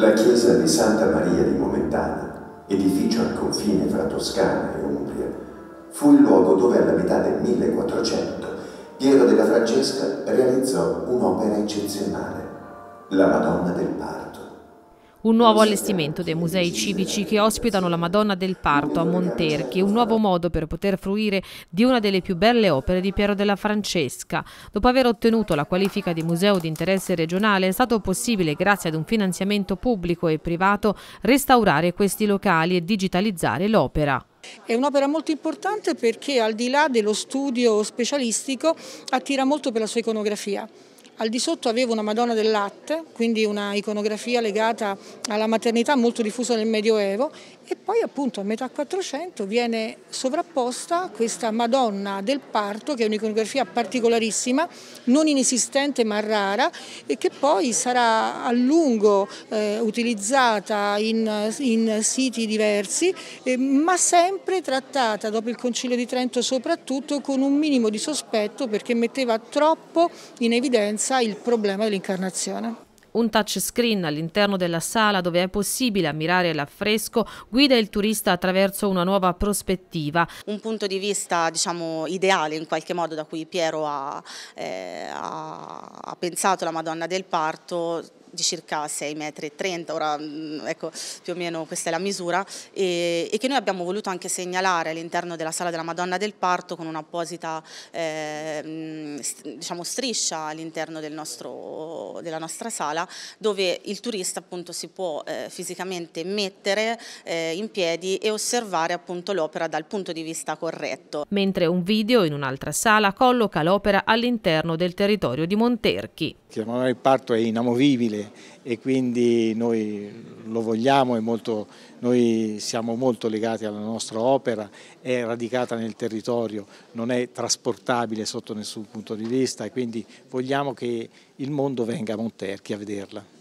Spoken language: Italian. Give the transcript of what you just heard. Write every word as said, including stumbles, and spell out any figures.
La chiesa di Santa Maria di Momentana, edificio al confine fra Toscana e Umbria, fu il luogo dove alla metà del millequattrocento Piero della Francesca realizzò un'opera eccezionale, la Madonna del Parto. Un nuovo allestimento dei musei civici che ospitano la Madonna del Parto a Monterchi, un nuovo modo per poter fruire di una delle più belle opere di Piero della Francesca. Dopo aver ottenuto la qualifica di museo di interesse regionale, è stato possibile, grazie ad un finanziamento pubblico e privato, restaurare questi locali e digitalizzare l'opera. È un'opera molto importante perché, al di là dello studio specialistico, attira molto per la sua iconografia. Al di sotto avevo una Madonna del Latte, quindi una iconografia legata alla maternità molto diffusa nel Medioevo, e poi appunto a metà Quattrocento viene sovrapposta questa Madonna del Parto, che è un'iconografia particolarissima, non inesistente ma rara, e che poi sarà a lungo eh, utilizzata in, in siti diversi, eh, ma sempre trattata, dopo il Concilio di Trento soprattutto, con un minimo di sospetto, perché metteva troppo in evidenza il problema dell'incarnazione. Un touchscreen all'interno della sala, dove è possibile ammirare l'affresco, guida il turista attraverso una nuova prospettiva. Un punto di vista, diciamo, ideale in qualche modo, da cui Piero ha, eh, ha, ha pensato la Madonna del Parto, di circa sei virgola trenta metri, ora ecco, più o meno questa è la misura, e, e che noi abbiamo voluto anche segnalare all'interno della sala della Madonna del Parto con un'apposita eh, diciamo, striscia all'interno del nostro, della nostra sala, dove il turista appunto si può eh, fisicamente mettere eh, in piedi e osservare appunto l'opera dal punto di vista corretto. Mentre un video in un'altra sala colloca l'opera all'interno del territorio di Monterchi. La Madonna del Parto è inamovibile e quindi noi lo vogliamo, è molto, noi siamo molto legati alla nostra opera, è radicata nel territorio, non è trasportabile sotto nessun punto di vista, e quindi vogliamo che il mondo venga a Monterchi a vederla.